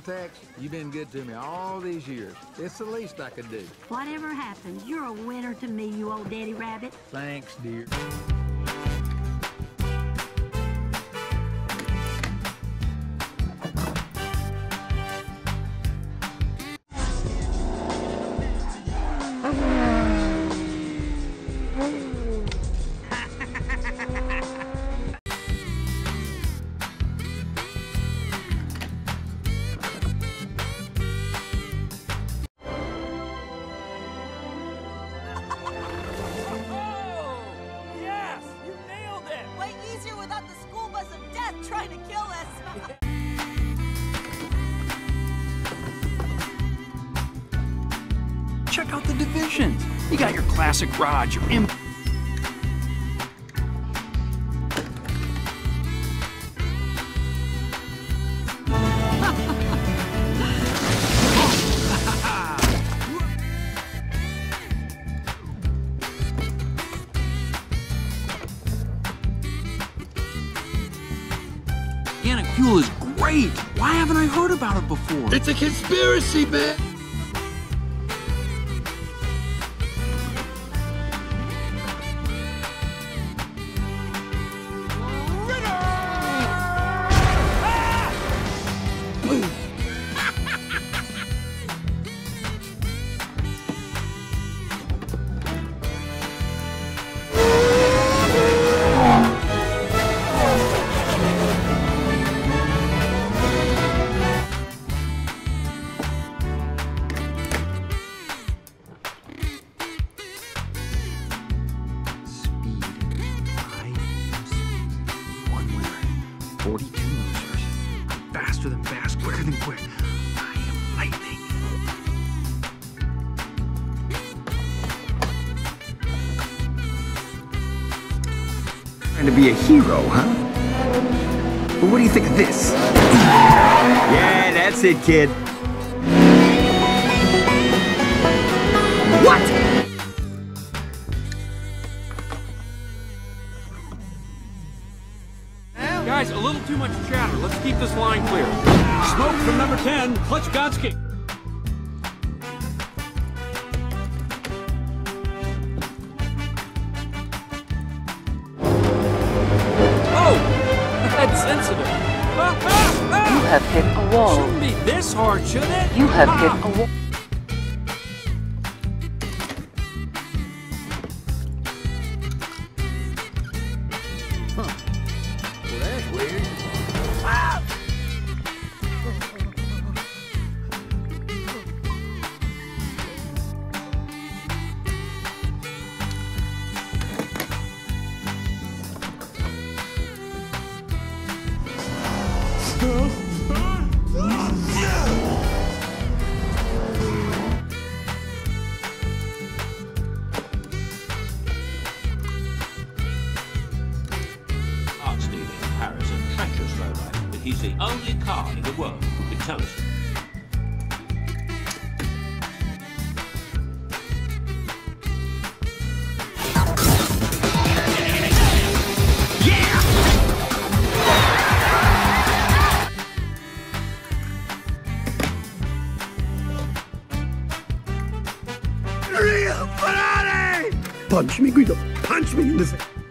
Tex, you've been good to me all these years. It's the least I could do. Whatever happens, you're a winner to me, you old daddy rabbit. Thanks, dear. Trying to kill us. Check out the divisions. You got your classic garage, your organic fuel is great. Why haven't I heard about it before? It's a conspiracy, man. Faster than fast, quicker than quick. I am lightning. Trying to be a hero, huh? Well, what do you think of this? Yeah, that's it, kid. What? Guys, a little too much chatter. Let's keep this line clear. Smoke from number 10, Klitschkotsky. Oh, that's sensitive. You have hit a wall. Shouldn't be this hard, should it? You have hit a wall. He's the only car in the world with tungsten. Punch me, Guido. Punch me in the face.